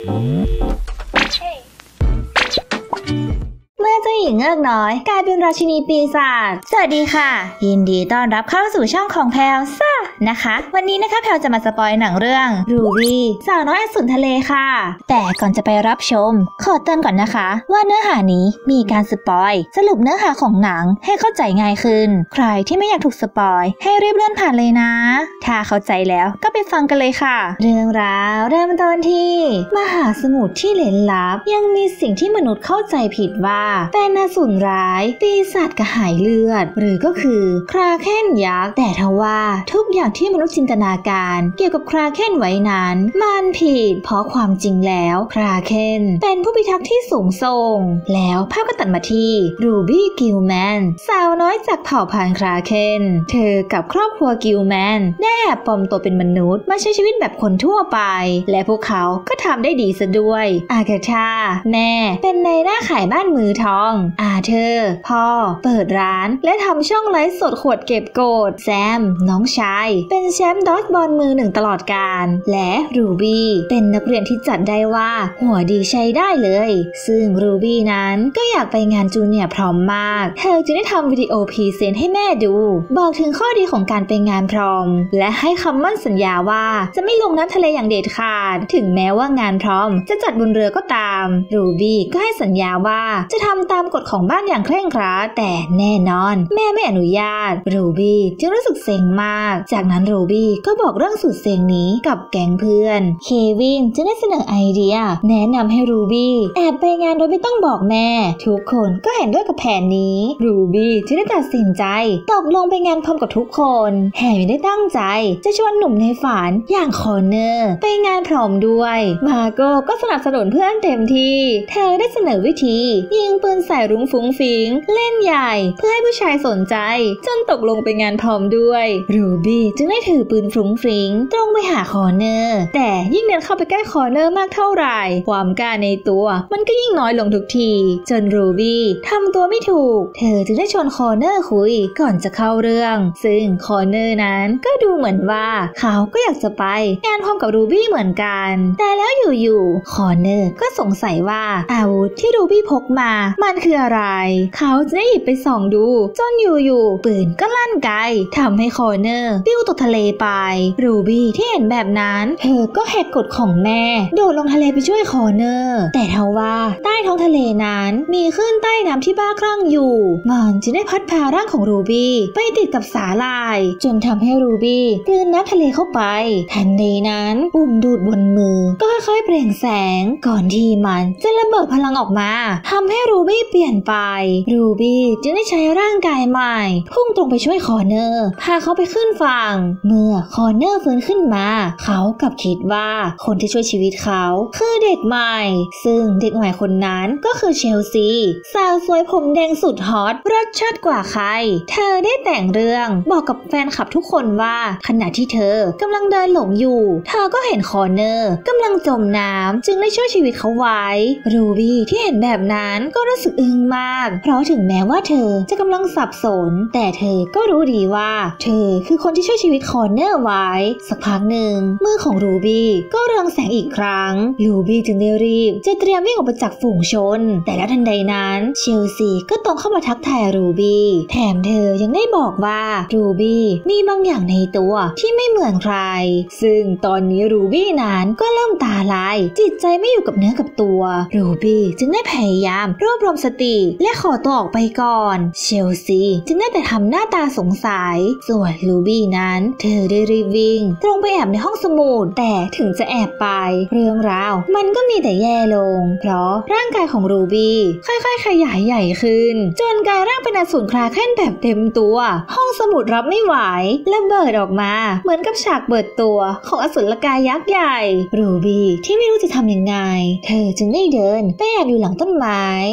เมื่อเจ้าหญิงเงือกน้อยกลายเป็นราชินีปีศาจสวัสดีค่ะยินดีต้อนรับเข้าสู่ช่องของแพลวซ่านะคะวันนี้นะคะแพลวจะมาสปอยหนังเรื่องรูบี้สาวน้อยอสูรทะเลค่ะแต่ก่อนจะไปรับชมขอเตือนก่อนนะคะว่าเนื้อหานี้มีการสปอยสรุปเนื้อหาของหนังให้เข้าใจง่ายขึ้นใครที่ไม่อยากถูกสปอยให้รีบเลื่อนผ่านเลยนะถ้าเข้าใจแล้วก็ไปฟังกันเลยค่ะเรื่องราวเริ่มต้นที่มหาสมุทรที่ลึกลับยังมีสิ่งที่มนุษย์เข้าใจผิดว่าเป็นอสูรร้ายปีศาจกระหายเลือดหรือก็คือคราเคนยักษ์แต่ทว่าทุกอย่างที่มนุษย์จินตนาการเกี่ยวกับคราเคนไว้นั้นมันผิดเพราะความจริงแล้วคราเคนเป็นผู้พิทักษ์ที่สูงส่งแล้วภาพก็ตัดมาที่รูบี้กิลแมนสาวน้อยจากเผ่าพันธุ์คราเคนเธอกับครอบครัวกิลแมนได้แอบปลอมตัวเป็นมนุษย์มาใช้ชีวิตแบบคนทั่วไปและพวกเขาก็ทำได้ดีซะด้วยอากาธาแม่เป็นนายหน้าขายบ้านมือทองอาเธอร์พ่อเปิดร้านและทำช่องไลฟ์สดขวดเก็บโกดแซมน้องชายเป็นแชมป์ดอทบอลมือหนึ่งตลอดกาลและรูบี้เป็นนักเรียนที่จัดได้ว่าหัวดีใช้ได้เลยซึ่งรูบี้นั้นก็อยากไปงานจูเนียร์พร้อมมากเธอจึงได้ทำวิดีโอพรีเซนต์ให้แม่ดูบอกถึงข้อดีของการไปงานพร้อมและให้คำมั่นสัญญาว่าจะไม่ลงน้ำทะเลอย่างเด็ดขาดถึงแม้ว่างานพร้อมจะจัดบนเรือก็ตามรูบี้ก็ให้สัญญาว่าจะทำตามกฎของบ้านอย่างเคร่งครัดแต่แน่นอนแม่ไม่อนุญาตรูบี้จึงรู้สึกเซ็งมากจากนั้นรูบี้ก็บอกเรื่องสุดเซ็งนี้กับแก๊งเพื่อนเควินจึงได้เสนอไอเดียแนะนำให้รูบี้แอบไปงานโดยไม่ต้องบอกแม่ทุกคนก็เห็นด้วยกับแผนนี้รูบี้จึงได้ตัดสินใจตกลงไปงานพร้อมกับทุกคนแถมยังได้ตั้งใจจะชวนหนุ่มในฝันอย่างคอนเนอร์ไปงานพร้อมด้วยมาโก้ก็สนับสนุนเพื่อนเต็มที่เธอได้เสนอวิธียิงปืนใส่รุ้งฟุ้งฟิงเล่นใหญ่เพื่อให้ผู้ชายสนใจจนตกลงไปงานพร้อมด้วยรูบี้จึงได้ถือปืนฟรุ้งฟริ้งตรงไปหาคอร์เนอร์แต่ยิ่งเดินเข้าไปใกล้คอร์เนอร์มากเท่าไหร่ความกล้าในตัวมันก็ยิ่งน้อยลงทุกทีจนรูบี้ทำตัวไม่ถูกเธอจึงได้ชวนคอร์เนอร์คุยก่อนจะเข้าเรื่องซึ่งคอร์เนอร์นั้นก็ดูเหมือนว่าเขาก็อยากจะไปงานพร้อมกับรูบี้เหมือนกันแต่แล้วอยู่ๆคอร์เนอร์ก็สงสัยว่าอาวุธที่รูบี้พกมามันคืออะไรเขาจะได้หยิบไปส่องดูจนอยู่ๆปืนก็ลั่นไกทำให้คอร์เนอร์ปิ้วตกทะเลไปรูบี้ที่เห็นแบบนั้นเธอก็แหกกฎของแม่โดดลงทะเลไปช่วยคอร์เนอร์แต่ทว่าใต้ท้องทะเลนั้นมีคลื่นใต้น้ำที่บ้าคลั่งอยู่มันจึงได้พัดพาร่างของรูบี้ไปติดกับสาหร่ายจนทำให้รูบี้กลืนน้ำทะเลเข้าไปทันใดนั้นปุ่มดูดบนมือก็ค่อยๆเปล่งแสงก่อนที่มันจะระเบิดพลังออกมาทำให้รูบี้เปลี่ยนไปรูบี้จึงได้ใช้ร่างกายใหม่พุ่งตรงไปช่วยคอร์เนอร์พาเขาไปขึ้นฝั่งเมื่อคอร์เนอร์ฟื้นขึ้นมาเขากลับคิดว่าคนที่ช่วยชีวิตเขาคือเด็กใหม่ซึ่งเด็กใหม่คนนั้นก็คือเชลซีสาวสวยผมแดงสุดฮอตรสชาติกว่าใครเธอได้แต่งเรื่องบอกกับแฟนคลับทุกคนว่าขณะที่เธอกำลังเดินหลงอยู่เธอก็เห็นคอร์เนอร์กำลังจมน้ำจึงได้ช่วยชีวิตเขาไว้รูบี้ที่เห็นแบบนั้นก็รู้สึกอึ้งมากเพราะถึงแม้ว่าเธอจะกำลังสับสนแต่เธอก็รู้ดีว่าเธอคือคนที่ช่วยชีวิตคอร์เนอร์ไว้สักพักหนึ่งมือของรูบี้ก็เรืองแสงอีกครั้งรูบี้จึงได้รีบจะเตรียมวิ่งออกไปจากฝูงชนแต่แล้วทันใดนั้นเชลซีก็ตรงเข้ามาทักทายรูบี้แถมเธอยังได้บอกว่ารูบี้มีบางอย่างในตัวที่ไม่เหมือนใครซึ่งตอนนี้รูบี้นั้นก็เริ่มตาลายจิตใจไม่อยู่กับเนื้อกับตัวรูบี้จึงได้พยายามรวบรวมสติและขอตัวออกไปก่อนเชลซีจึงได้แต่ทำหน้าตาสงสัยส่วนรูบี้นั้นเธอได้รีบวิ่งตรงไปแอบในห้องสมุดแต่ถึงจะแอบไปเรื่องราวมันก็มีแต่แย่ลงเพราะร่างกายของรูบี้ค่อยๆขยายใหญ่ขึ้นจนกลายร่างเป็นอสูรคราเคนแบบเต็มตัวห้องสมุดรับไม่ไหวและเบิดออกมาเหมือนกับฉากเปิดตัวของอสูรกายยักษ์ใหญ่รูบี้ที่ไม่รู้จะทำยังไงเธอจึงได้เดินไปแอบอยู่หลังต้นไม้ขณะ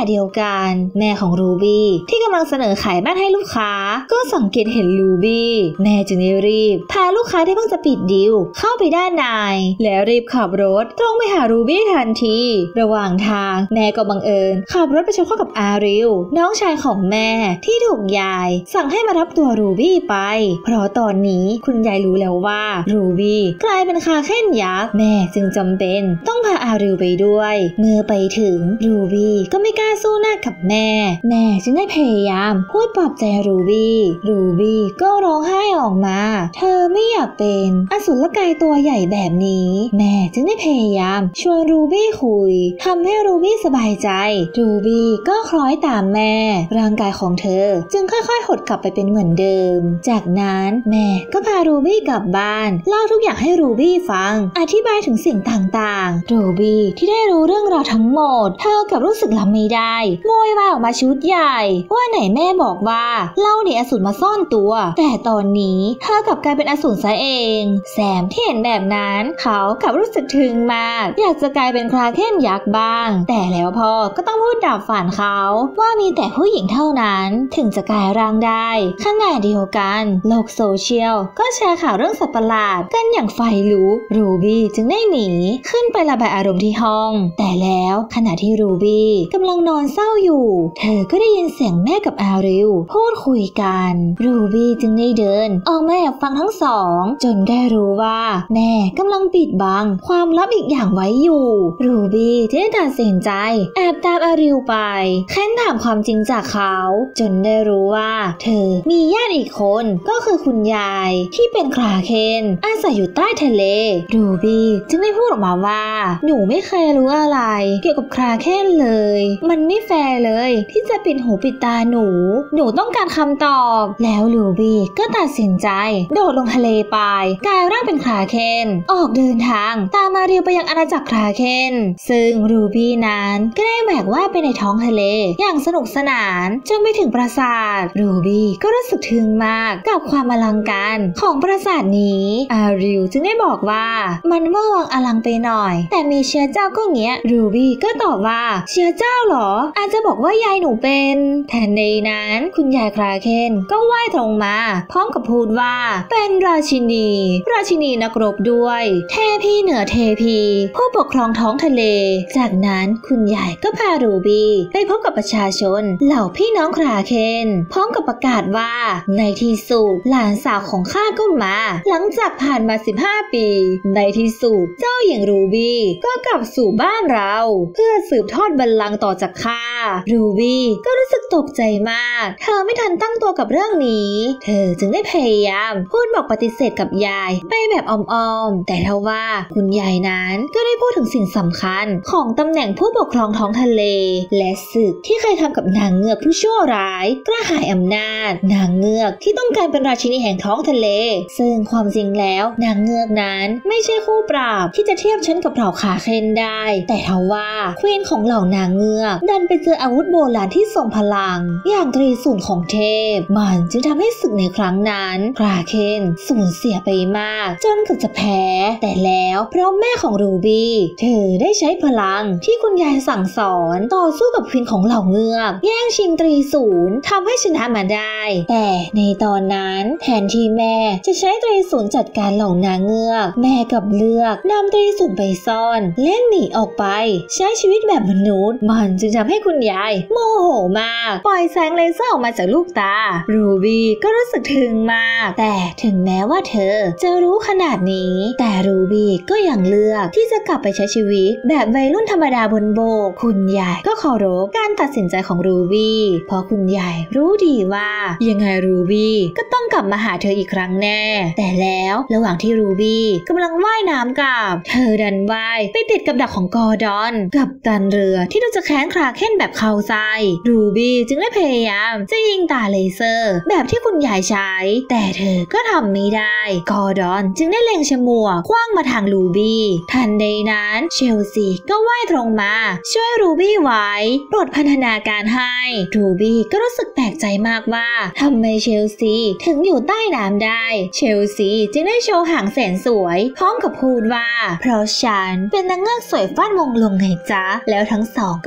เดียวกันแม่ของรูบี้ที่กำลังเสนอขายบ้านให้ลูกค้าก็สังเกตเห็นรูบี้แม่จึงรีบพาลูกค้าที่เพิ่งจะปิดดีลเข้าไปด้านในแล้วรีบขับรถตรงไปหารูบี้ทันทีระหว่างทางแม่ก็บังเอิญขับรถไปชนเข้ากับอาริลน้องชายของแม่ที่ถูกยายสั่งให้มารับตัวรูบี้ไปเพราะตอนนี้คุณยายรู้แล้วว่ารูบี้กลายเป็นคาเค้นยักษ์แม่จึงจำเป็นต้องพาอาริลไปด้วยเมื่อไปถึงรูบี้ก็ไม่กล้าสู้หน้ากับแม่จึงได้พยายามพูดปลอบใจรูบี้ก็ร้องไห้ออกมาเธอไม่อยากเป็นอสูรกายตัวใหญ่แบบนี้แม่จึงได้พยายามชวนรูบี้คุยทำให้รูบี้สบายใจรูบี้ก็คล้อยตามแม่ร่างกายของเธอจึงค่อยๆหดกลับไปเป็นเหมือนเดิมจากนั้นแม่ก็พารูบี้กลับบ้านเล่าทุกอย่างให้รูบี้ฟังอธิบายถึงสิ่งต่างๆรูบี้ที่ได้รู้เรื่องราวทั้งหมดเธอกับรู้สึกรับไม่ได้โวยวายออกมาชุดใหญ่ว่าไหนแม่บอกว่าเล่าหนีอสูรมาซ่อนตัวแต่ตอนนี้เธอกลับกลายเป็นอสูรซะเองแซมที่เห็นแบบนั้นเขากลับรู้สึกทึ่งมากอยากจะกลายเป็นคราเคนยักษ์บ้างแต่แล้วพ่อก็ต้องพูดดับฝันเขาว่ามีแต่ผู้หญิงเท่านั้นถึงจะกลายร่างได้ขณะเดียวกันโลกโซเชียลก็แชร์ข่าวเรื่องสัตว์ประหลาดกันอย่างไฟลุกรูบี้จึงได้หนีขึ้นไประบายอารมณ์ที่ห้องแต่แล้วขณะที่รูบี้กำลังนอนเศร้าอยู่เธอก็ได้ยินเสียงแม่กับอาริลพูดคุยกันรูบี้จึงได้เดินออกมาแอบฟังทั้งสองจนได้รู้ว่าแม่กำลังปิดบังความลับอีกอย่างไว้อยู่รูบี้จึงได้ตัดสินใจแอบตามอาริลไปเค้นถามความจริงจากเขาจนได้รู้ว่าเธอมีญาติอีกคนก็คือคุณยายที่เป็นคราเคนอาศัยอยู่ใต้ทะเลรูบี้จึงได้พูดออกมาว่าหนูไม่เคยรู้อะไรเกี่ยวกับคราเคนเลยมันไม่แฟร์เลยที่จะปิดหูปิดตาหนูต้องการคำตอบแล้วรูบี้ก็ตัดสินใจโดดลงทะเลไปกลายร่างเป็นคราเคนออกเดินทางตามมาริลไปยังอาณาจักรคราเคนซึ่งรูบี้นั้นก็ได้แหวกว่ายไปในท้องทะเลอย่างสนุกสนานจนไปถึงปราสาทรูบี้ก็รู้สึกทึ่งมากกับความอลังการของปราสาทนี้อาริลจึงได้บอกว่ามันเวอร์วังอลังไปหน่อยแต่มีเชื้อเจ้าก็เงี้ยรูบี้ก็ตอบว่าเชื้อเจ้าเหรออาจจะบอกว่ายายหนูเป็นแทนในนั้นคุณยายคราเคนก็ว่ายตรงมาพร้อมกับพูดว่าเป็นราชินีนักรบด้วยเทพีเหนือเทพีผู้ปกครองท้องทะเลจากนั้นคุณยายก็พารูบี้ไปพบกับประชาชนเหล่าพี่น้องคราเคนพร้อมกับประกาศว่าในที่สุดหลานสาวของข้าก็มาหลังจากผ่านมา15 ปีในที่สุดเจ้าหญิงรูบี้ก็กลับสู่บ้านเราเพื่อสืบทอดบัลลังก์ต่อจากข้ารูบี้ก็รู้สึกตกใจมากเธอไม่ทันตั้งตัวกับเรื่องนี้เธอจึงได้พยายามพูดบอกปฏิเสธกับยายไปแบบอ้อมๆแต่ทว่าคุณยายนั้นก็ได้พูดถึงสิ่งสำคัญของตำแหน่งผู้ปกครองท้องทะเลและศึกที่เคยทำกับนางเงือกผู้ชั่วร้ายกระหายอำนาจนางเงือกที่ต้องการเป็นราชินีแห่งท้องทะเลซึ่งความจริงแล้วนางเงือกนั้นไม่ใช่คู่ปราบที่จะเทียบชั้นกับเหล่าคราเคนได้แต่ทว่าควีนของเหล่านางเงือกดันไปเจออาวุธโบราณที่ทรงพลังอย่างตรีสูรของเทพมันจึงทำให้ศึกในครั้งนั้นคราเคนสูญเสียไปมากจนเกือบจะแพ้แต่แล้วเพราะแม่ของรูบี้เธอได้ใช้พลังที่คุณยายสั่งสอนต่อสู้กับควีนของเหล่าเงือกแย่งชิงตรีสูรทำให้ชนะมาได้แต่ในตอนนั้นแทนที่แม่จะใช้ตรีสูรจัดการเหล่านางเงือกแม่กับเลือกนำตรีสูรไปซ่อนเล่นหนีออกไปใช้ชีวิตแบบมนุษย์มันจึงทำให้คุณยายโมโหมากปล่อยแสงเลเซอร์ออกมาจากลูกตารูบี้ก็รู้สึกทึ่งมากแต่ถึงแม้ว่าเธอจะรู้ขนาดนี้แต่รูบี้ก็ยังเลือกที่จะกลับไปใช้ชีวิตแบบวัยรุ่นธรรมดาบนโบกคุณยายก็เคารพการตัดสินใจของรูบี้เพราะคุณยายรู้ดีว่ายังไงรูบี้ก็ต้องกลับมาหาเธออีกครั้งแน่แต่แล้วระหว่างที่รูบี้กำลังว่ายน้ำกับเธอดันว่ายไปติดกับดักของกอร์ดอนกับตันเรือที่ดูจะแค้นคราเคนแบบเข้าใจรูบี้จึงได้พยายามจะยิงตาเลเซอร์แบบที่คุณยายใช้แต่เธอก็ทำไม่ได้กอร์ดอนจึงได้เล็งฉมวกคว้างมาทางรูบี้ทันใดนั้นเชลซีก็ว่ายตรงมาช่วยรูบี้ไว้ปลดพันธนาการให้รูบี้ก็รู้สึกแปลกใจมากว่าทำไมเชลซีถึงอยู่ใต้น้ำได้เชลซีจึงได้โชว์หางแสนสวยพร้อมกับพูดว่าเพราะฉันเป็นนางเงือกสวยฟาดมงลงไงจ๊ะแล้วทั้งสองก็ว่ายหนี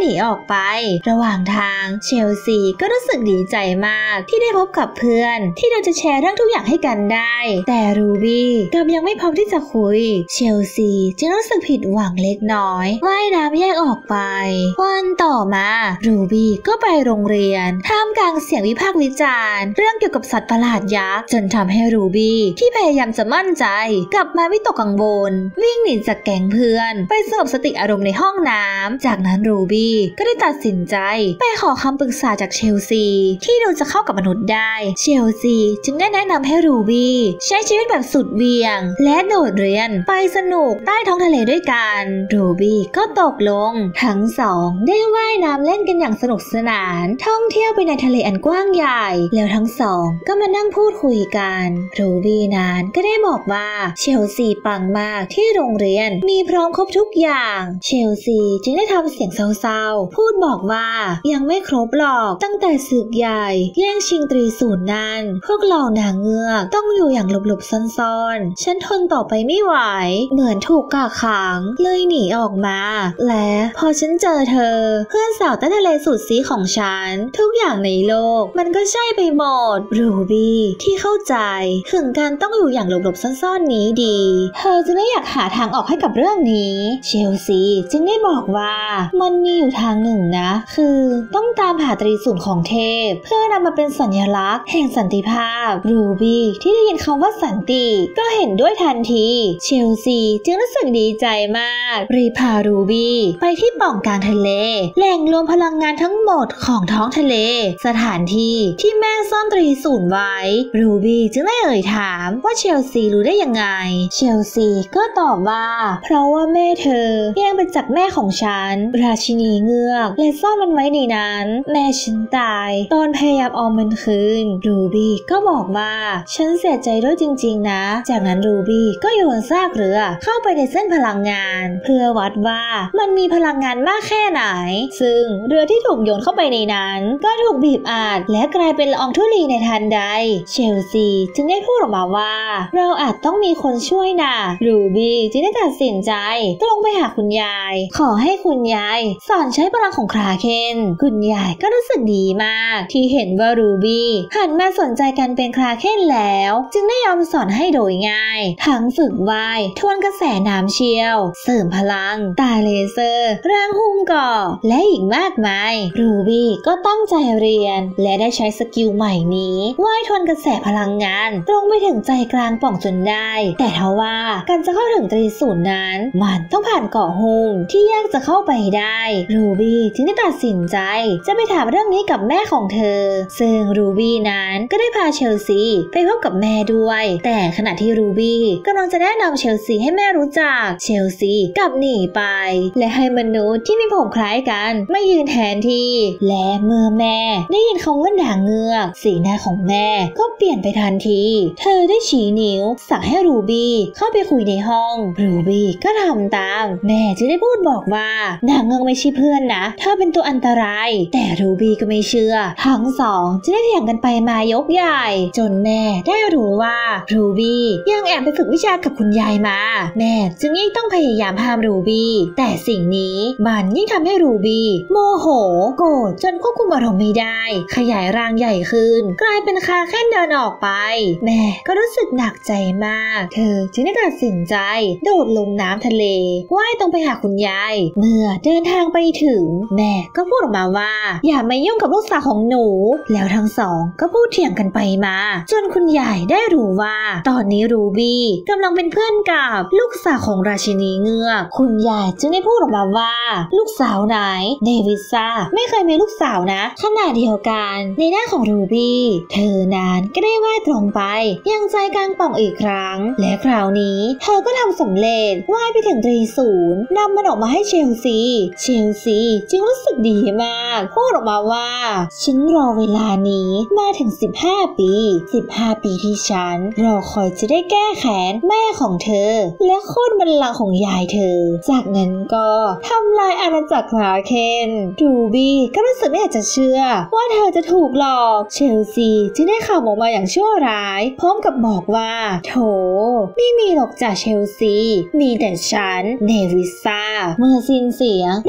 นีออกไประหว่างทางเชลซีก็รู้สึกดีใจมากที่ได้พบกับเพื่อนที่เราจะแชร์เรื่องทุกอย่างให้กันได้แต่รูบี้กลับยังไม่พร้อมที่จะคุยเชลซีจึงรู้สึกผิดหวังเล็กน้อยว่ายน้ำแยกออกไปวันต่อมารูบี้ก็ไปโรงเรียนท่ามกลางเสียงวิพากษ์วิจารณ์เรื่องเกี่ยวกับสัตว์ประหลาดยักษ์จนทำให้รูบี้ที่พยายามจะมั่นใจกลับมาวิตกกังวลวิ่งหนีจากแก๊งเพื่อนไปสงบสติอารมณ์ในห้องน้ำจากนั้นรูบี้ก็ได้ตัดสินใจไปขอคำปรึกษาจากเชลซีที่ดูจะเข้ากับมนุษย์ได้เชลซีจึงได้แนะนำให้รูบี้ใช้ชีวิตแบบสุดเบี่ยงและโดดเรียนไปสนุกใต้ท้องทะเลด้วยกันรูบี้ก็ตกลงทั้งสองได้ว่ายน้ำเล่นกันอย่างสนุกสนานท่องเที่ยวไปในทะเลอันกว้างใหญ่แล้วทั้งสองก็มานั่งพูดคุยกันรูบี้นั้นก็ได้บอกว่าเชลซีปังมากที่โรงเรียนมีพร้อมครบทุกอย่างเชลซีจึงได้ทำเสียงเศร้าๆพูดบอกว่ายังไม่ครบหรอกตั้งแต่ศึกใหญ่แย่งชิงตรีศูนย์นั้นพวกเรานางเงือกต้องอยู่อย่างหลบๆซ่อนๆฉันทนต่อไปไม่ไหวเหมือนถูกกักขังเลยหนีออกมาและพอฉันเจอเธอเพื่อนสาวใต้ทะเลสุดซีของฉันทุกอย่างในโลกมันก็ใช่ไปหมดรูบี้ที่เข้าใจถึงการต้องอยู่อย่างหลบๆซ่อนๆนี้ดีเธอจะไม่อยากหาทางออกให้กับเรื่องนี้เชลซีจึงได้บอกว่ามันมีอยู่ทางหนึ่งนะคือต้องตามหาตรีศูนย์ของเทพเพื่อนำมาเป็นสัญลักษณ์แห่งสันติภาพรูบี้ที่ได้ยินคำว่าสันติก็เห็นด้วยทันทีเชลซีจึงรู้สึกดีใจมากรีบพารูบี้ไปที่ป่องกลางทะเลแหล่งรวมพลังงานทั้งหมดของท้องทะเลสถานที่ที่แม่ซ่อนตรีศูนย์ไว้รูบี้จึงได้เอ่ยถามว่าเชลซีรู้ได้ยังไงเชลซีก็ตอบว่าเพราะว่าแม่เธอแย่งไปจากแม่ของฉันราชินีเงือกและซ่อนมันไว้ในนั้นแม่ฉันตายตอนพยายามเอามันคืนรูบี้ก็บอกว่าฉันเสียใจด้วยจริงๆนะจากนั้นรูบี้ก็โยนซากเรือเข้าไปในเส้นพลังงานเพื่อวัดว่ามันมีพลังงานมากแค่ไหนซึ่งเรือที่ถูกโยนเข้าไปในนั้นก็ถูกบีบอัดและกลายเป็นละอองธุลีในทันใดเชลซีจึงได้พูดออกมาว่าเราอาจต้องมีคนช่วยนะรูบี้จึงได้ตัดสินใจตรงไปหาคุณยายขอให้คุณยายสอนใช้พลังของคราเคนคุณยายก็รู้สึกดีมากที่เห็นว่ารูบี้หันมาสนใจการเป็นคราเคนแล้วจึงได้ยอมสอนให้โดยง่ายทั้งฝึกว่ายทวนกระแสน้ำเชี่ยวเสริมพลังตาเลเซอร์ร่างหุ้มเกาะและอีกมากมายรูบี้ก็ตั้งใจเรียนและได้ใช้สกิลใหม่นี้ว่ายทวนกระแสพลังงานตรงไปถึงใจกลางป่องจนได้แต่ทว่าการจะเข้าถึงตรีศูนย์นั้นมันต้องผ่านเกาะหุ้มที่ยากจะเข้าไปได้รูบี้จึงได้ตัดสินใจจะไปถามเรื่องนี้กับแม่ของเธอซึ่งรูบี้นั้นก็ได้พาเชลซีไปพบกับแม่ด้วยแต่ขณะที่รูบี้กำลังจะแนะนำเชลซีให้แม่รู้จักเชลซีกลับหนีไปและให้มนุษย์ที่มีผมคล้ายกันไม่ยืนแทนที่และเมื่อแม่ได้ยินคำว่านางเงือกสีหน้าของแม่ก็เปลี่ยนไปทันทีเธอได้ชี้นิ้วสั่งให้รูบี้เข้าไปคุยในห้องรูบี้ก็ทำตามแม่จึงได้พูดบอกว่านางเงือกไม่ใช่เพื่อนนะเธอเป็นตัวอันตรายแต่รูบี้ก็ไม่เชื่อทั้งสองจึงได้เถียงกันไปมายกใหญ่จนแม่ได้รู้ว่ารูบี้ยังแอบไปฝึกวิชากับคุณยายมาแม่จึงยิ่งต้องพยายามห้ามรูบี้แต่สิ่งนี้มันยิ่งทำให้รูบี้โมโหโกรธจนควบคุมอารมณ์ไม่ได้ขยายร่างใหญ่ขึ้นกลายเป็นคาแค่เดินออกไปแม่ก็รู้สึกหนักใจมากเธอจึงได้ตัดสินใจโดดลงน้ำทะเลว่ายตรงไปหาคุณยายเมื่อเดินทางไปถึงแม่ก็พูดออกมาว่าอย่ามายุ่งกับลูกสาวของหนูแล้วทั้งสองก็พูดเถียงกันไปมาจนคุณยายได้รู้ว่าตอนนี้รูบี้กำลังเป็นเพื่อนกับลูกสาวของราชินีเงือกคุณยายจึงได้พูดออกมาว่าลูกสาวไหนเดวิสซ่าไม่เคยมีลูกสาวนะขณะเดียวกันในหน้าของรูบี้เธอนั้นก็ได้ว่ายตรงไปยังใจกลางป่องอีกครั้งและคราวนี้เธอก็ทำสำเร็จว่ายไปถึงตรีศูนย์นำมันออกมาให้เชลซีจึงรู้สึกดีมากพูดออกมาว่าฉันรอเวลานี้มาถึง15 ปีที่ฉันรอคอยจะได้แก้แค้นแม่ของเธอและโค่นบัลลังก์ของยายเธอจากนั้นก็ทำลายอาณาจักรคราเคนรูบี้ก็รู้สึกไม่อยากจะเชื่อว่าเธอจะถูกหลอกเชลซีจึงได้ข่าวออกมาอย่างชั่วร้ายพร้อมกับบอกว่าโถไม่มีหรอกจากเชลซีมีแต่ฉันเนวิสซ่าเมื่อสิ้นเสียงร่างกายของ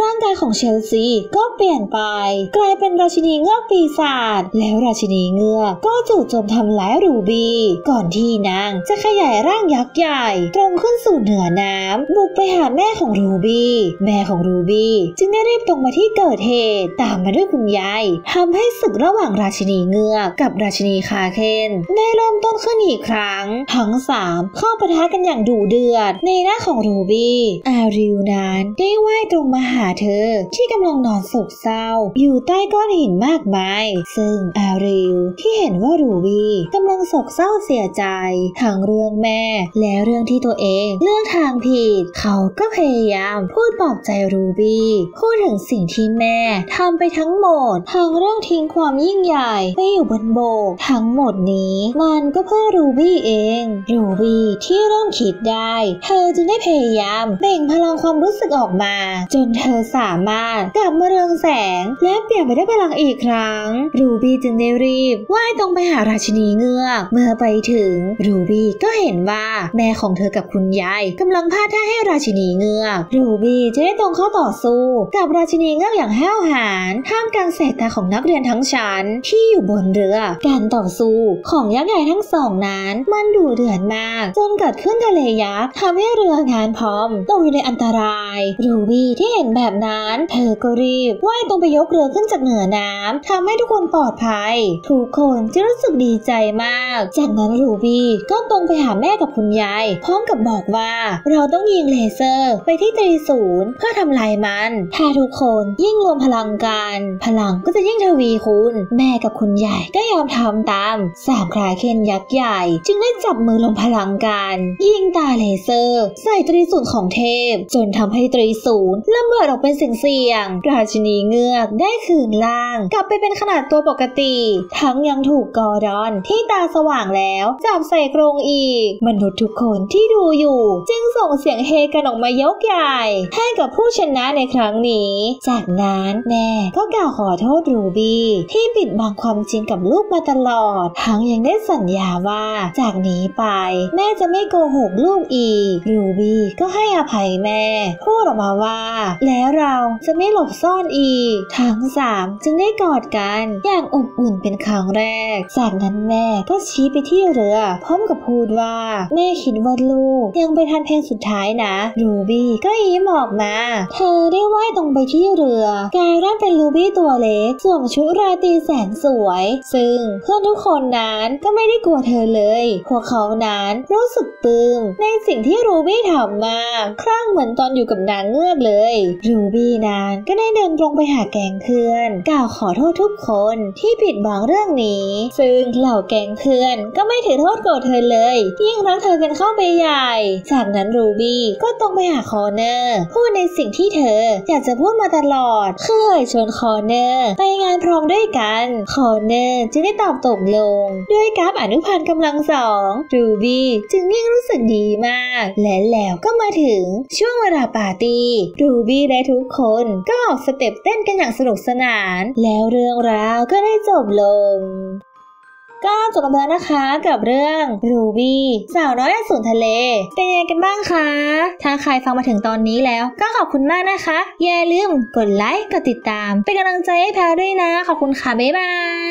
ของเชลซีก็เปลี่ยนไปกลายเป็นราชินีเงือกปีศาจแล้วราชินีเงือกก็จู่โจมทำร้ายรูบี้ก่อนที่นางจะขยายร่างยักษ์ใหญ่ตรงขึ้นสู่เหนือน้ำบุกไปหาแม่ของรูบี้แม่ของรูบี้จึงได้รีบตรงมาที่เกิดเหตุตามมาด้วยคุณยายทำให้ศึกระหว่างราชินีเงือกกับราชินีคาเคนได้เริ่มต้นขึ้นอีกครั้งทั้งสามเข้าปะทะกันอย่างดุเดือดในหน้าของรูบี้อาริวนั้นได้ว่ายตรงมาหาเธอที่กำลังนอนโศกเศร้าอยู่ใต้ก้อนหินมากมายซึ่งอาริวที่เห็นว่ารูบี้กำลังโศกเศร้าเสียใจทั้งเรื่องแม่และเรื่องที่ตัวเองเลือกทางผิดเขาก็พยายามพูดปลอบใจรูบี้พูดถึงสิ่งที่แม่ทำไปทั้งหมดทั้งเรื่องทิ้งความยิ่งใหญ่ไปอยู่บนโบกทั้งหมดนี้มันก็เพื่อรูบี้เองรูบี้ที่เริ่มคิดได้เธอจึงได้พยายามเบ่งพลังความรู้สึกออกมาจนเธอสามารถกลับมาเรืองแสงและเปลี่ยนไปได้พลังอีกครั้งรูบี้จึงได้รีบว่ายตรงไปหาราชินีเงือกเมื่อไปถึงรูบี้ก็เห็นว่าแม่ของเธอกับคุณยายกำลังพาท่าให้ราชินีเงือกรูบี้จะได้ตรงเข้าต่อสู้กับราชินีเงือกอย่างห้าวหาญท่ามกลางสายตาของนักเรียนทั้งชั้นที่อยู่บนเรือการต่อสู้ของยักษ์ใหญ่ทั้งสองนั้นมันดุเดือดมากจนเกิดขึ้นทะเลยักษ์ทำให้เรืองานพร้อมตกอยู่ในอันตรายรูบี้ที่เห็นแบบนั้นเธอก็รีบว่ายตรงไปยกเรือขึ้นจากเหนือน้ำทำให้ทุกคนปลอดภัยทุกคนจะรู้สึกดีใจมากจากนั้นรูบี้ก็ตรงไปหาแม่กับคุณยายพร้อมกับบอกว่าเราต้องยิงเลเซอร์ไปที่ตรีศูนย์เพื่อทำลายมันถ้าทุกคนยิ่งรวมพลังกันพลังก็จะยิ่งทวีคูณแม่กับคุณยายก็ยอมทำตามสามคราเคนยักษ์ใหญ่จึงได้จับมือลงพลังกันยิงตาเลเซอร์ใส่ตรีศูนย์ของเทพจนทำให้ตรีศูนย์ระเบิดออกเป็นเสียงราชินีเงือกได้คืนร่างกลับไปเป็นขนาดตัวปกติทั้งยังถูกกอรอนที่ตาสว่างแล้วจับใส่กรงอีกมนุษย์ทุกคนที่ดูอยู่จึงส่งเสียงเฮกันออกมายกใหญ่ให้กับผู้ชนะในครั้งนี้จากนั้นแม่ก็กล่าวขอโทษรูบี้ที่ปิดบังความจริงกับลูกมาตลอดทั้งยังได้สัญญาว่าจากนี้ไปแม่จะไม่โกหกลูกอีกรูบี้ก็ให้อภัยแม่พูดออกมาว่าแล้วเราจะไม่หลบซ่อนอีกทั้งสามจึงได้กอดกันอย่างอบอุ่นเป็นครั้งแรกจากนั้นแม่ก็ชี้ไปที่เรือพร้อมกับพูดว่าแม่คิดว่าลูกยังไปทันเพลงสุดท้ายนะรูบี้ก็ยิ้มออกมาเธอได้ว่ายตรงไปที่เรือกลายร่างเป็นรูบี้ตัวเล็กสวมชุดราตรีแสนสวยซึ่งเพื่อนทุกคนนั้นก็ไม่ได้กลัวเธอเลยพวกเขานั้นรู้สึกปลื้มในสิ่งที่รูบี้ทำมาคลั่งเหมือนตอนอยู่กับนางเงือกเลยรูบี้นั้นก็ได้เดินตรงไปหาแก๊งเพื่อนกล่าวขอโทษทุกคนที่ปิดบังเรื่องนี้ซึ่งเหล่าแก๊งเพื่อนก็ไม่ถือโทษโกรธเธอเลยยิ่งรักเธอกันเข้าไปใหญ่จากนั้นรูบี้ก็ตรงไปหาคอร์เนอร์พูดในสิ่งที่เธออยากจะพูดมาตลอดคือชวนคอร์เนอร์ไปงานพร้อมด้วยกันคอร์เนอร์จึงได้ตอบตกลงด้วยกราฟอนุพันธ์กำลังสองรูบี้จึงยิ่งรู้สึกดีมากและแล้วก็มาถึงช่วงเวลาปาร์ตี้รูบี้และทุกคนก็ออกสเต็ปเต้นกันอย่างสนุกสนานแล้วเรื่องราวก็ได้จบลงก็จบกันแล้วนะคะกับเรื่องรูบี้สาวน้อยอสูรทะเลเป็นยังไงกันบ้างคะถ้าใครฟังมาถึงตอนนี้แล้วก็ขอบคุณมากนะคะอย่าลืมกดไลค์กดติดตามเป็นกำลังใจให้แพรด้วยนะขอบคุณค่ะบ๊ายบาย